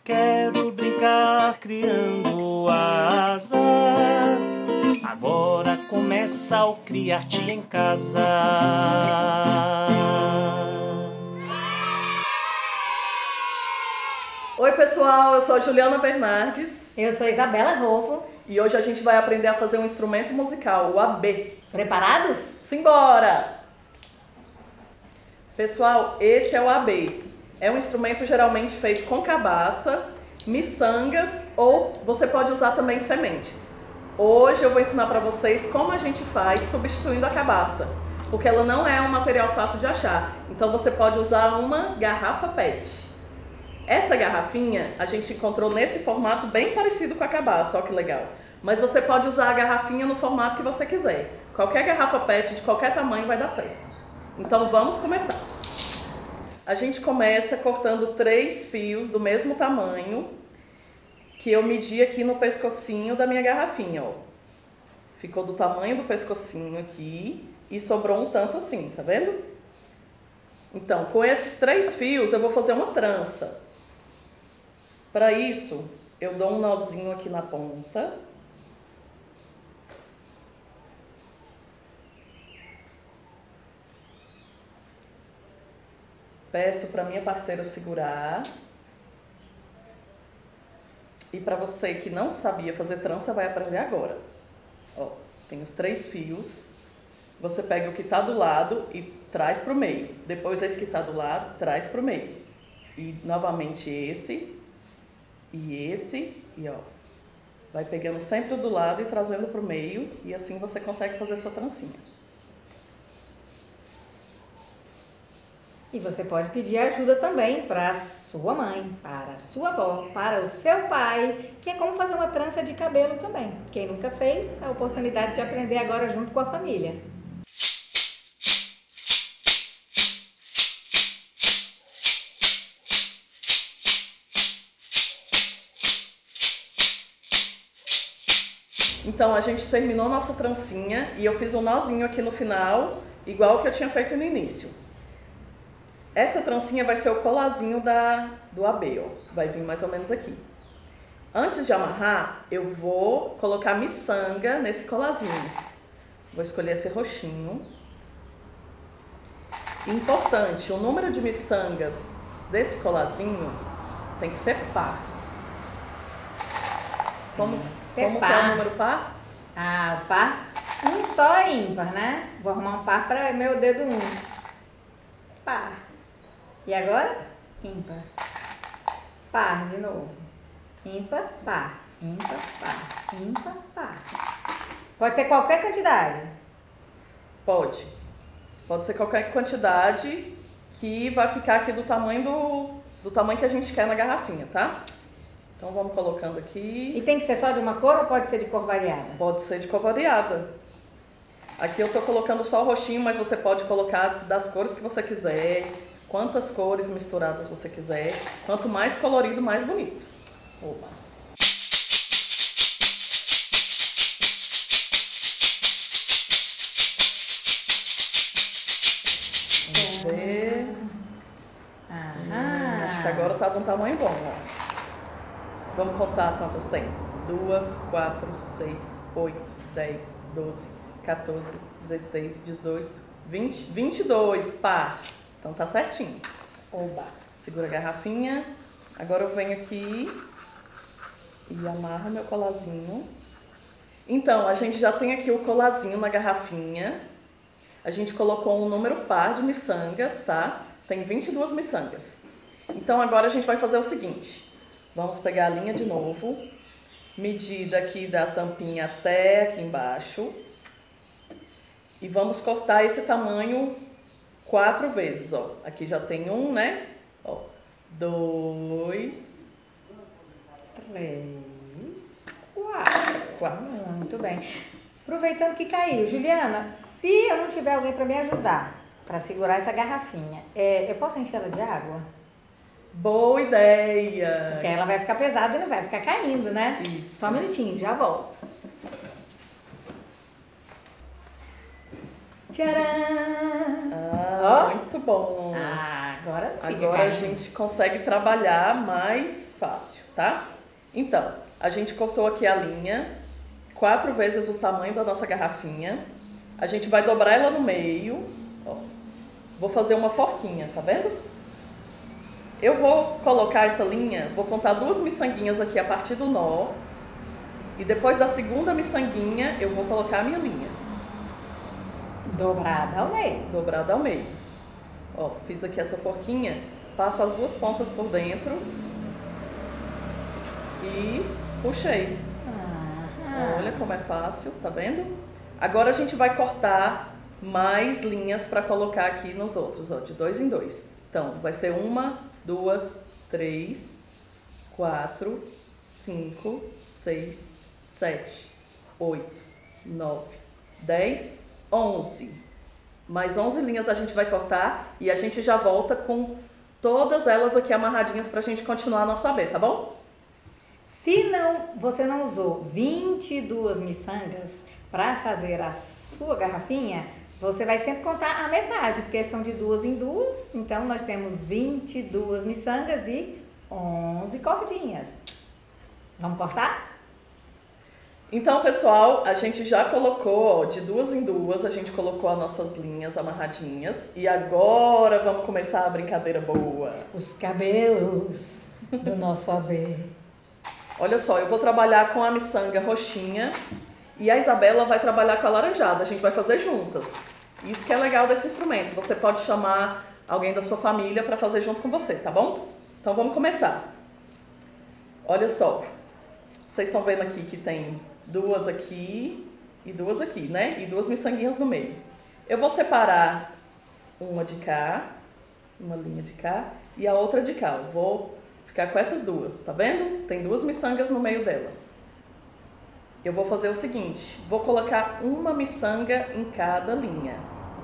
Quero brincar criando asas. Agora começa o Criarte em Casa. Oi pessoal, eu sou a Juliana Bernardes. Eu sou Isabela Rolfo. E hoje a gente vai aprender a fazer um instrumento musical, o AB. Preparados? Simbora! Pessoal, esse é o AB. É um instrumento geralmente feito com cabaça, miçangas ou você pode usar também sementes. Hoje eu vou ensinar para vocês como a gente faz substituindo a cabaça, porque ela não é um material fácil de achar. Então você pode usar uma garrafa PET. Essa garrafinha a gente encontrou nesse formato bem parecido com a cabaça, olha que legal. Mas você pode usar a garrafinha no formato que você quiser. Qualquer garrafa PET de qualquer tamanho vai dar certo. Então vamos começar. A gente começa cortando 3 fios do mesmo tamanho que eu medi aqui no pescocinho da minha garrafinha, ó. Ficou do tamanho do pescocinho aqui e sobrou um tanto assim, tá vendo? Então, com esses 3 fios eu vou fazer uma trança. Para isso, eu dou um nozinho aqui na ponta. Peço para minha parceira segurar. E para você que não sabia fazer trança, vai aprender agora. Ó, tem os 3 fios. Você pega o que está do lado e traz para o meio. Depois esse que está do lado, traz para o meio. E novamente esse. E esse. E ó, vai pegando sempre do lado e trazendo para o meio. E assim você consegue fazer sua trancinha. E você pode pedir ajuda também para a sua mãe, para a sua avó, para o seu pai, que é como fazer uma trança de cabelo também. Quem nunca fez, a oportunidade de aprender agora junto com a família. Então a gente terminou nossa trancinha e eu fiz um nozinho aqui no final, igual que eu tinha feito no início. Essa trancinha vai ser o colazinho do AB, ó. Vai vir mais ou menos aqui. Antes de amarrar, eu vou colocar miçanga nesse colazinho. Vou escolher esse roxinho. Importante, o número de miçangas desse colazinho tem que ser par. Como que é o número par? Ah, o par? Um só é ímpar, né? Vou arrumar um par para meu dedo 1. Par. E agora? Ímpar. Par de novo. Ímpar, par. Ímpar, par. Ímpar, par. Pode ser qualquer quantidade? Pode. Pode ser qualquer quantidade que vai ficar aqui do tamanho do tamanho que a gente quer na garrafinha, tá? Então vamos colocando aqui. E tem que ser só de uma cor ou pode ser de cor variada? Pode ser de cor variada. Aqui eu tô colocando só o roxinho, mas você pode colocar das cores que você quiser. Quantas cores misturadas você quiser. Quanto mais colorido, mais bonito. Opa. Vamos ver. Acho que agora tá de um tamanho bom, ó. Vamos contar quantas tem. 2, 4, 6, 8, 10, 12, 14, 16, 18, 20, 22, par. Então tá certinho. Oba. Segura a garrafinha. Agora eu venho aqui e amarro meu colazinho. Então, a gente já tem aqui o colazinho na garrafinha. A gente colocou um número par de miçangas, tá? Tem 22 miçangas. Então agora a gente vai fazer o seguinte. Vamos pegar a linha de novo. Medir daqui da tampinha até aqui embaixo. E vamos cortar esse tamanho 4 vezes, ó. Aqui já tem 1, né? Ó. 2, 3, 4. Muito bem. Aproveitando que caiu, Juliana, se eu não tiver alguém para me ajudar, para segurar essa garrafinha, eu posso encher ela de água? Boa ideia! Porque ela vai ficar pesada e não vai ficar caindo, né? Isso. Só um minutinho, já volto. Tcharam! Ah, Ó. muito bom. Agora fica Agora a caindo. gente consegue trabalhar mais fácil, tá? Então, a gente cortou aqui a linha, 4 vezes o tamanho da nossa garrafinha. A gente vai dobrar ela no meio. Ó. Vou fazer uma forquinha, tá vendo? Eu vou colocar essa linha, vou contar 2 miçanguinhas aqui a partir do nó. E depois da segunda miçanguinha, eu vou colocar a minha linha. Dobrada ao meio. Dobrada ao meio. Ó, fiz aqui essa forquinha, passo as 2 pontas por dentro e puxei. Olha como é fácil, tá vendo? Agora a gente vai cortar mais linhas para colocar aqui nos outros, ó, de 2 em 2. Então, vai ser 1, 2, 3, 4, 5, 6, 7, 8, 9, 10, 11. Mais 11 linhas a gente vai cortar e a gente já volta com todas elas aqui amarradinhas pra gente continuar nosso AB, tá bom? Se você não usou 22 miçangas para fazer a sua garrafinha, você vai sempre contar a metade, porque são de 2 em 2. Então, nós temos 22 miçangas e 11 cordinhas. Vamos cortar? Então, pessoal, a gente já colocou, ó, de 2 em 2, a gente colocou as nossas linhas amarradinhas. E agora vamos começar a brincadeira boa. Os cabelos do nosso AB. Olha só, eu vou trabalhar com a miçanga roxinha e a Isabela vai trabalhar com a laranjada. A gente vai fazer juntas. Isso que é legal desse instrumento. Você pode chamar alguém da sua família para fazer junto com você, tá bom? Então vamos começar. Olha só, vocês estão vendo aqui que tem 2 aqui e 2 aqui, né? E 2 miçanguinhas no meio. Eu vou separar uma de cá, uma linha de cá e a outra de cá. Eu vou ficar com essas 2, tá vendo? Tem 2 miçangas no meio delas. Eu vou fazer o seguinte, vou colocar uma miçanga em cada linha.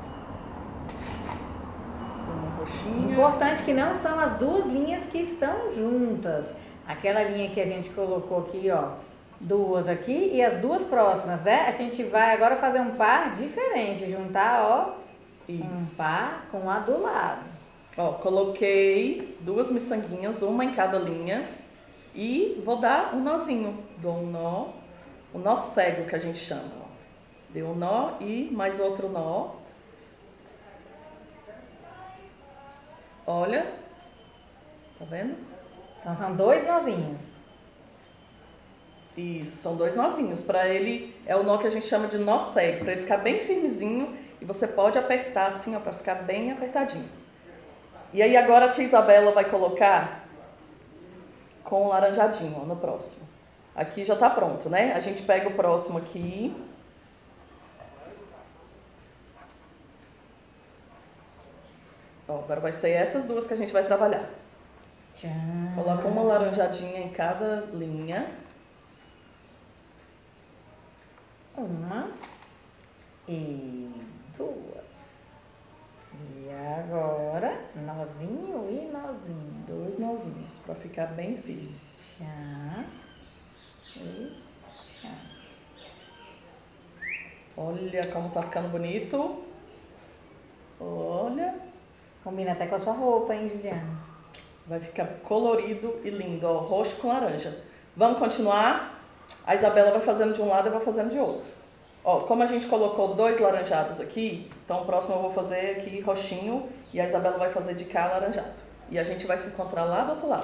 Uma roxinha. Importante que não são as 2 linhas que estão juntas. Aquela linha que a gente colocou aqui, ó, 2 aqui e as 2 próximas, né? A gente vai agora fazer um par diferente, juntar, ó, um par com a do lado. Ó, coloquei 2 miçanguinhas, uma em cada linha e vou dar um nozinho. Dou um nó, o nó cego que a gente chama. Ó. Dei um nó e mais outro nó. Olha, tá vendo? Então são 2 nozinhos. Isso, são 2 nozinhos. Para ele é o nó que a gente chama de nó cego, para ele ficar bem firmezinho e você pode apertar assim, ó, para ficar bem apertadinho. E aí agora a tia Isabela vai colocar com o laranjadinho, ó, no próximo. Aqui já tá pronto, né? A gente pega o próximo aqui. Ó, agora vai ser essas 2 que a gente vai trabalhar. Tchan. Coloca uma laranjadinha em cada linha. 1 e 2. E agora, nozinho e nozinho. 2 nozinhos, para ficar bem firme. Tchan e tchan. Olha como tá ficando bonito. Olha. Combina até com a sua roupa, hein, Juliana? Vai ficar colorido e lindo, ó, roxo com laranja. Vamos continuar? A Isabela vai fazendo de um lado e eu vou fazendo de outro. Ó, como a gente colocou 2 laranjados aqui, então o próximo eu vou fazer aqui roxinho e a Isabela vai fazer de cá laranjado. E a gente vai se encontrar lá do outro lado.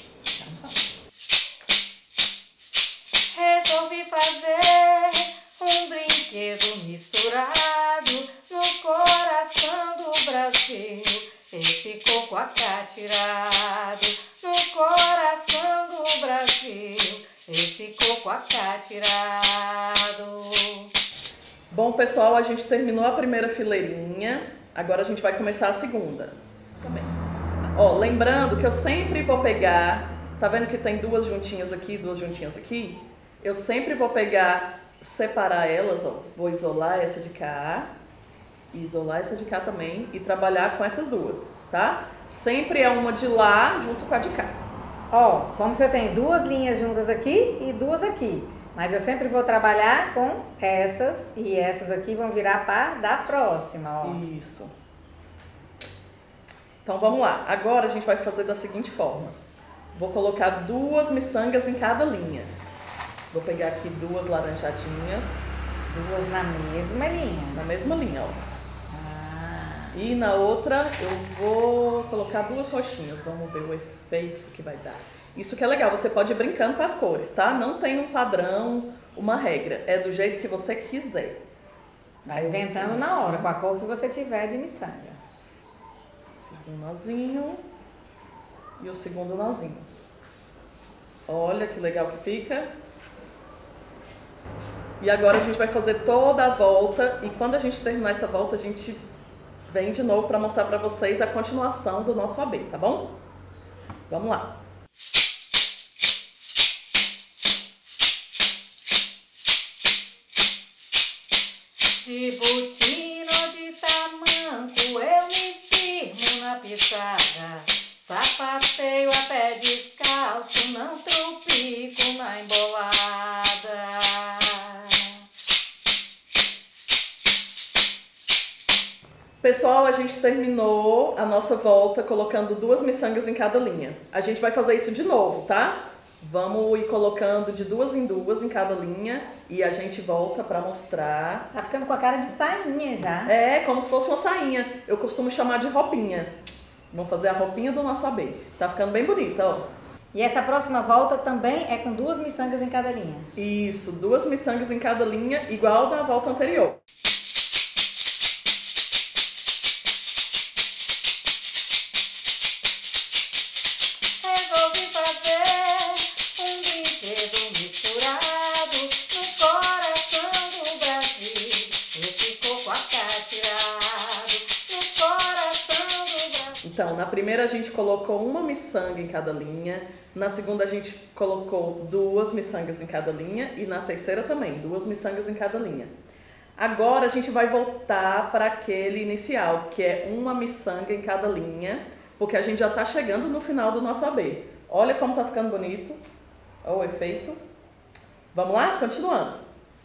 Resolvi fazer um brinquedo misturado no coração do Brasil. Esse coco acatirado no coração do Brasil. Esse coco acatirado. Bom, pessoal, a gente terminou a primeira fileirinha. Agora a gente vai começar a segunda. Também. Ó, lembrando que eu sempre vou pegar... Tá vendo que tem 2 juntinhas aqui, 2 juntinhas aqui? Eu sempre vou pegar, separar elas, ó. Vou isolar essa de cá, isolar essa de cá também e trabalhar com essas 2, tá? Sempre é uma de lá junto com a de cá. Ó, como você tem 2 linhas juntas aqui e 2 aqui. Mas eu sempre vou trabalhar com essas e essas aqui vão virar par da próxima, ó. Isso. Então vamos lá. Agora a gente vai fazer da seguinte forma. Vou colocar 2 miçangas em cada linha. Vou pegar aqui 2 laranjadinhas. 2 na mesma linha. Na mesma linha, ó. Ah. E na outra eu vou colocar 2 roxinhas. Vamos ver o efeito que vai dar. Isso que é legal, você pode ir brincando com as cores, tá? Não tem um padrão, uma regra. É do jeito que você quiser. Vai inventando na hora, com a cor que você tiver de miçanga. Fiz um nozinho e o segundo nozinho. Olha que legal que fica. E agora a gente vai fazer toda a volta e quando a gente terminar essa volta, a gente vem de novo para mostrar para vocês a continuação do nosso AB, tá bom? Vamos lá. De botina de tamanco eu me firmo na pisada, sapateio a pé descalço, não tropico na embolada. Pessoal, a gente terminou a nossa volta colocando 2 miçangas em cada linha. A gente vai fazer isso de novo, tá? Vamos ir colocando de 2 em 2 em cada linha e a gente volta pra mostrar. Tá ficando com a cara de sainha já. É, como se fosse uma sainha. Eu costumo chamar de roupinha. Vamos fazer a roupinha do nosso AB. Tá ficando bem bonita, ó. E essa próxima volta também é com 2 miçangas em cada linha. Isso, 2 miçangas em cada linha, igual da volta anterior. Resolvi fazer um brinquedo misturado no coração do Brasil. Esse coco atirado no coração do Brasil. Então, na primeira a gente colocou 1 miçanga em cada linha, na segunda a gente colocou 2 miçangas em cada linha e na terceira também, 2 miçangas em cada linha. Agora a gente vai voltar para aquele inicial, que é 1 miçanga em cada linha, porque a gente já está chegando no final do nosso AB. Olha como tá ficando bonito. Olha o efeito. Vamos lá? Continuando.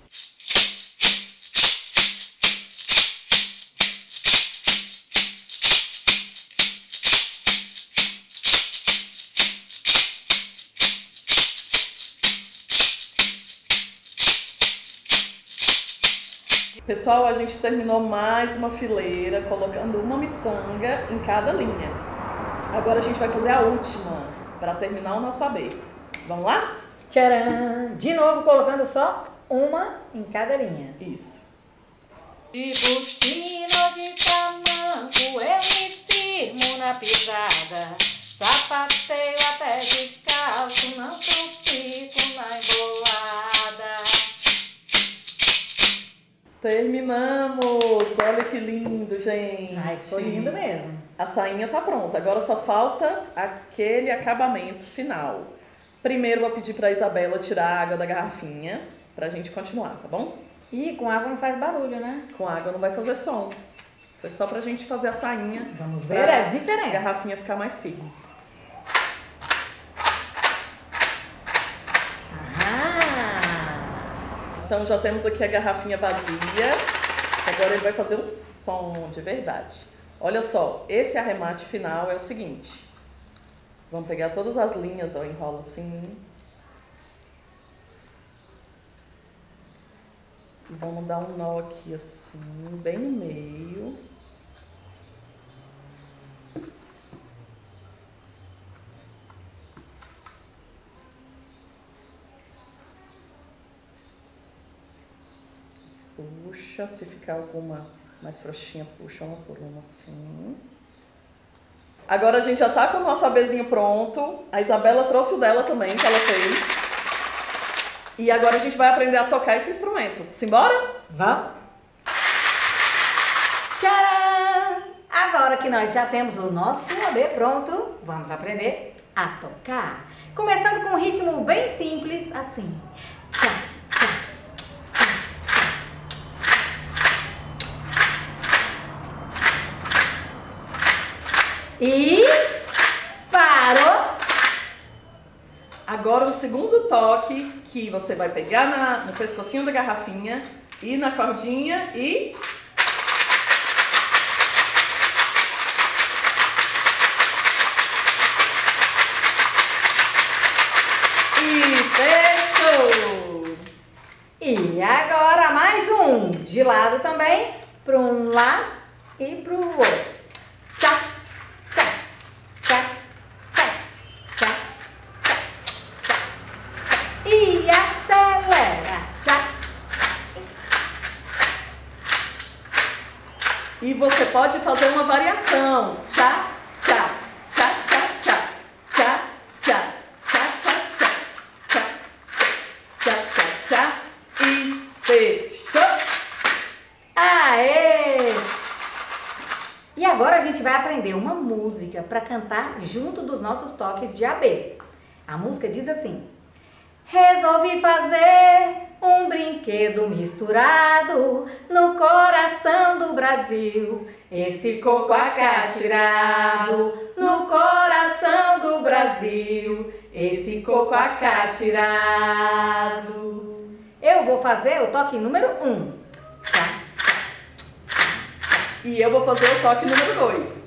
Pessoal, a gente terminou mais uma fileira colocando 1 miçanga em cada linha. Agora a gente vai fazer a última para terminar o nosso AB. Vamos lá? Tcharam! De novo colocando só 1 em cada linha. Isso. De botina de tamanco eu me firmo na pisada, sapateio a pé descalço, não tropico na embolada. Terminamos! Olha que lindo, gente! Ai, ficou lindo mesmo. A sainha tá pronta, agora só falta aquele acabamento final. Primeiro vou pedir pra Isabela tirar a água da garrafinha pra gente continuar, tá bom? E com água não faz barulho, né? Com água não vai fazer som. Foi só pra gente fazer a sainha. Vamos ver a diferença. A garrafinha ficar mais firme. Então já temos aqui a garrafinha vazia. Agora ele vai fazer um som de verdade. Olha só, esse arremate final é o seguinte. Vamos pegar todas as linhas, ó, enrola assim. E vamos dar um nó aqui assim, bem no meio. Puxa, se ficar alguma mais frouxinha, puxa uma por uma assim. Agora a gente já tá com o nosso ABzinho pronto. A Isabela trouxe o dela também, que ela fez. E agora a gente vai aprender a tocar esse instrumento. Simbora? Vamos? Tcharam! Agora que nós já temos o nosso AB pronto, vamos aprender a tocar. Começando com um ritmo bem simples, assim. Tchá, tchá, tchá, tchá. E parou. Agora o segundo toque, que você vai pegar no pescocinho da garrafinha e na cordinha e... fechou! E agora mais um, de lado também, para um lado e para o outro. Tchá, tchá, tchá, tchá, tchá, tchá, tchá. E acelera, tchá. E você pode fazer uma variação. Tchá, tchá, tchá, tchá, tchá, tchá, tchá, tchá, tchá, tchá, tchá, tchá, tchá, tchá, e fechou! Aê! E agora a gente vai aprender uma música para cantar junto dos nossos toques de AB. A música diz assim: resolvi fazer um brinquedo misturado no coração do Brasil. Esse coco acatirado no coração do Brasil. Esse coco acatirado. Eu vou fazer o toque número 1. E eu vou fazer o toque número 2.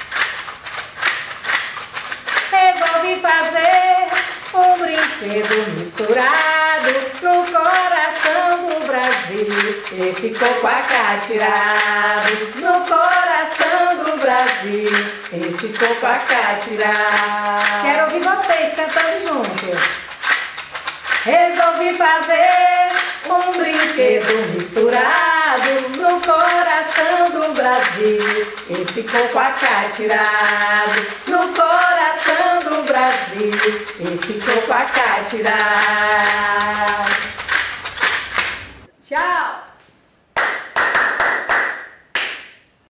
Resolvi fazer um brinquedo misturado no coração do Brasil. Esse coco acatirado no coração do Brasil. Esse coco acatirado. Quero ouvir vocês cantando juntos. Resolvi fazer um brinquedo misturado no coração do Brasil. Esse coco acatirado no coração do Brasil. Esse coco acatirado. Tchau!